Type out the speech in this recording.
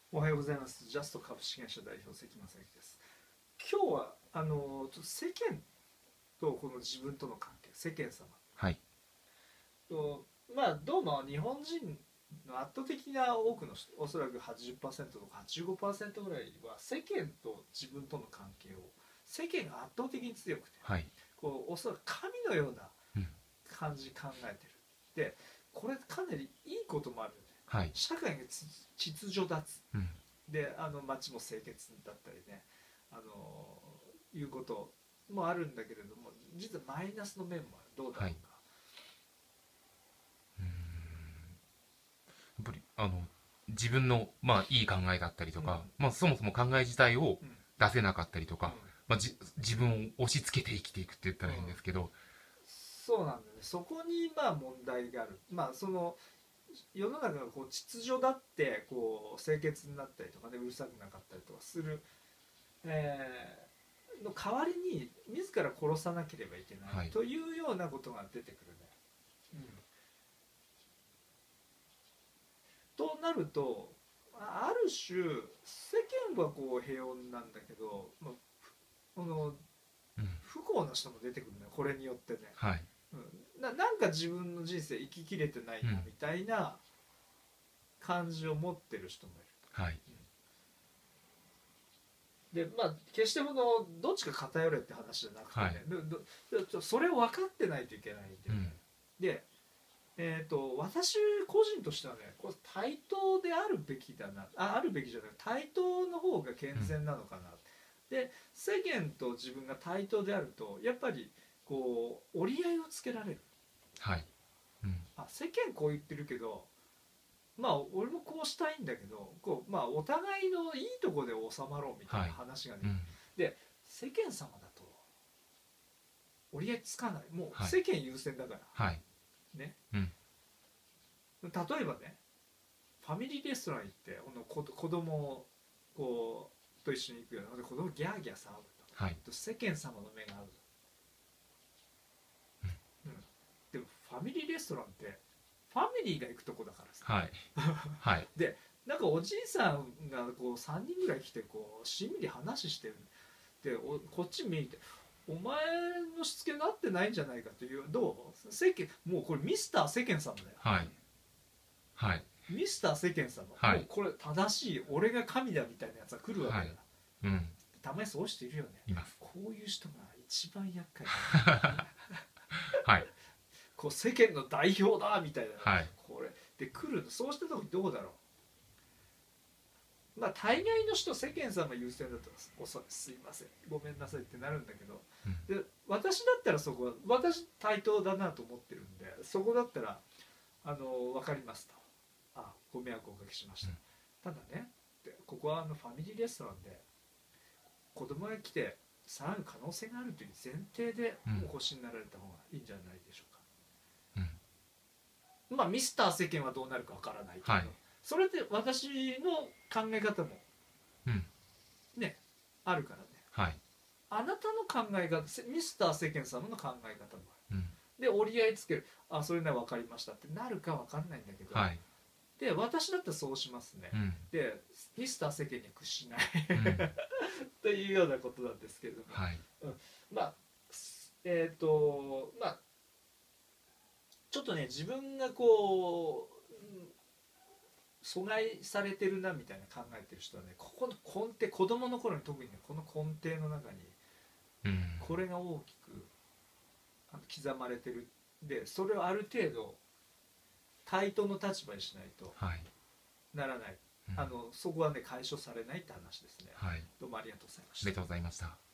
おはようございます。ジャスト株式会社代表関正樹です。今日はちょっと世間とこの自分との関係、世間様はい。 と、どうも日本人の圧倒的な多くの人、おそらく80%とか85%ぐらいは世間と自分との関係を、世間が圧倒的に強くて、 はい。 おそらく神のようなうん。 感じ考えてる。で、これかなりいいこともあるよね。 はい。 社会が秩序立つ。 うん。 で町も清潔だったりね、いうこともあるんだけれども、実はマイナスの面もある。どうだろはい。 うか。 うーん。やっぱり、自分の、いい考えだったりとか、 うんそもそも考え自体をうん出せなかったりとか、 うん自分を押し付けて生きていくって言ったうん、 らいいんですけど、 そうなんだね。そこに問題がある。その世の中が秩序だって清潔になったりとかね、うるさくなかったりとかする、の代わりに自ら殺さなければいけないはい。 というようなことが出てくるね。となると、ある種世間は平穏なんだけど、このうん。 不幸な人も出てくるね、これによってね。 はい。 なんか自分の人生生ききれてないうん。 なみたいな感じを持ってる人もいる。 はい。 で決してどっちか偏れって話じゃなくてはい。 ね、それを分かってないといけないんだよね。 うん。 で、私個人としてはね、これ対等であるべきだな、あるべきじゃない対等の方が健うん。 全なのかな。で、世間と自分が対等であるとやっぱり折り合いをつけられる。 はい。うん。 世間こう言ってるけど、俺もこうしたいんだけど、お互いのいいとこで収まろうみたいなはい。 話がね。 うん。 で、世間様だと折り合いつかない。もうはい。 世間優先だからはい。 ね。 うん。 例えばね、ファミリーレストラン行って子供と一緒に行くようなで、子供ギャーギャー騒ぐはい。 と世間様の目が合う、うん、でもファミリーレストランってファミリーが行くとこだからさ。 はい。はい。 で、なんかおじいさんが3人ぐらい来てしんみり話してる。で、こっち見て、お前のしつけになってないんじゃないかという。どう世間、もうこれミスター世間様だよ。 はい。はい。 ミスター世間様、 はい。 もうこれ正しい、俺が神だみたいなやつが来るわけだ。 はい。うん。 たまにそういう人いるよね。 います。 こういう人が一番厄介だ。 はい。 世間の代表だみたいな。 はい。 これで来るの。そうした時どうだろう。大概の人、世間様優先だと、すいませんごめんなさいってなるんだけど、 うん。 で私だったらそこは私対等だなと思ってるんで、そこだったら分かりますと、ご迷惑をおかけしました、ただね、ここはファミリーレストランで子供が来て騒ぐ可能性があるという前提でうん。 お越しになられた方がいいんじゃないでしょうか。 うん。 ミスター世間はどうなるかわからないけど、 はい。 それで私の考え方もうん。 ね、あるからね。 はい。 あなたの考え方、ミスター世間様の考え方もあうん。 る。で、折り合いつける。それなら分かりましたってなるか分かんないんだけど、 はい。 で、私だったらそうしますね。 うん。 で、ミスター世間には屈しないうん。 というようなことなんですけれども、 はい。 うん、まあ、えっ、と、まあ、ちょっとね、自分が阻害されてるなみたいな考えてる人はね、ここの根底、子供の頃に特にね、この根底の中にうん。 これが大きく刻まれてる。で、それをある程度対等の立場にしないとはい。 ならない。 うん。 そこはね、解消されないって話ですね。 はい。 どうもありがとうございました。 ありがとうございました。